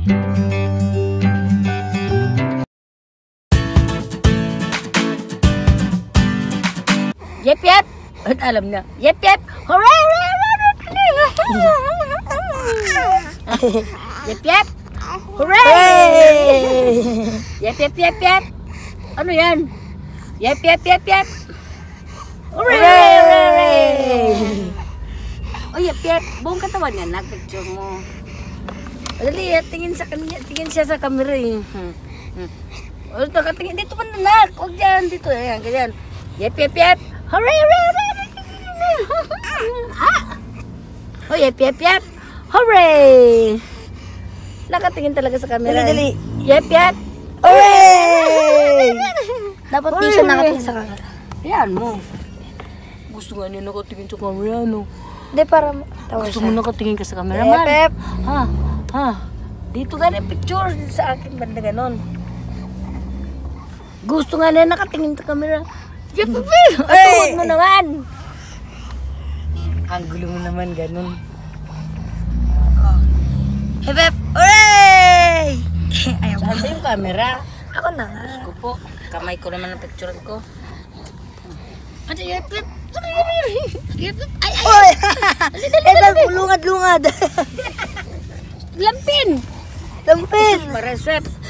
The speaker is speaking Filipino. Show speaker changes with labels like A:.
A: Yep, yep. At alam na. Yep, yep. Hooray, hooray, hooray. Yep, yep. Hooray! Yep, yep, yep, yep. Ano yan? Yep, yep, yep, yep. Hooray! Oh, yep, yep. Buong katawan yan. Nag-picture mo. Dali, tingin siya sa camera eh. O, nakatingin. Dito pa nanak. Huwag dyan. Dito. Ayan, ganyan. Yep, yep, yep. Hooray, hooray, hooray. Oh, yep, yep, yep. Hooray! Nakatingin talaga sa camera.
B: Dali, dali.
A: Yep, yep.
B: Hooray! Dapat di siya nakatingin sa camera.
A: Yan mo. Gusto nga niya nakatingin sa camera, no?
B: Hindi, para tawa
A: Gusto
B: siya.
A: mo nakatingin ka sa camera,
B: Yep,
A: man?
B: yep.
A: Ha? Ha? Dito ka na picture sa akin, banda ganon. Gusto nga niya nakatingin sa camera. Yep, yep, yep. Atuhod mo naman. Ang gulo mo naman, ganon.
B: Hep, hep. Hooray! Ayaw mo.
A: Saan ba yung camera?
B: Ako na nga.
A: Ako po, kamay ko naman ang picture ko. Ano yun? Ay, ay!
B: Oy! Lungad-lungad.
A: Lampin!
B: Lampin!
A: Para sweat.